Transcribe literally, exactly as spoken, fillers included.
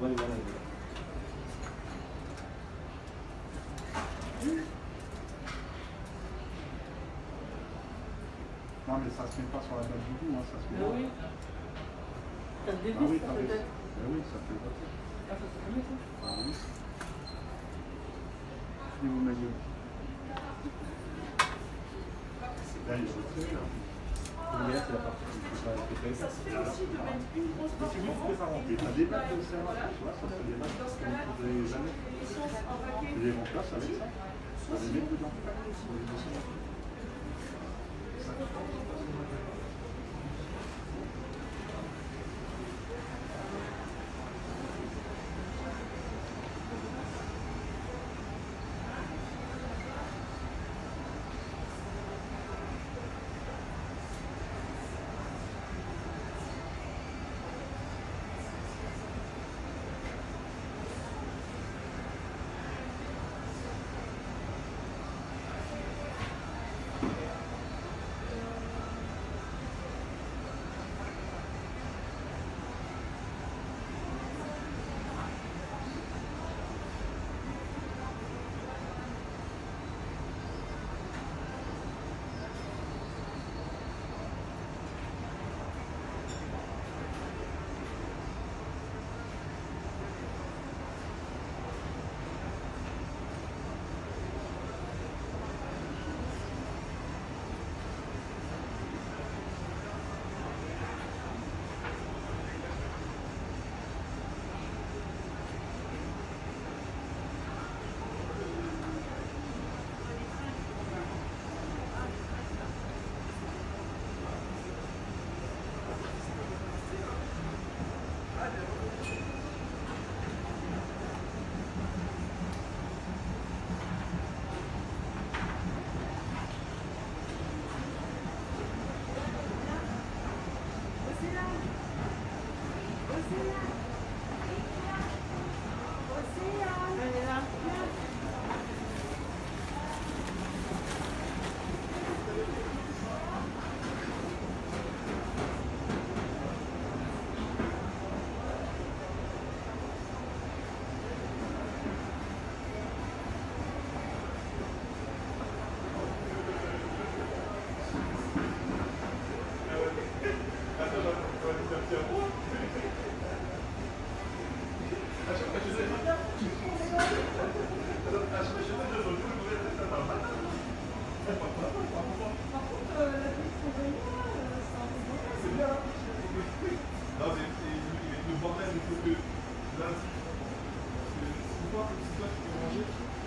Oui, voilà. Non, mais ça se met pas sur la date du goût, hein, ça se met là. Oui. T'as le Ah oui, dévis, t'as peut-être. Ah oui, ça fait voter. Ah, ça c'est mieux, ça. Ah oui. Et vous m'avez dit. Là, il est retiré, là. Mais là, c'est la partie qui peut pas répéter. Ça se fait aussi de mettre une grosse Mais si vous pouvez pas remplir, un débat de ça, tu vois, ça serait des bases que vous ne pouvez jamais. Tu les remplaces avec ça. Ça les met dedans. Pour les dessins. Le bordel, il faut que lundi, c'est toi, c'est toi qui peux manger.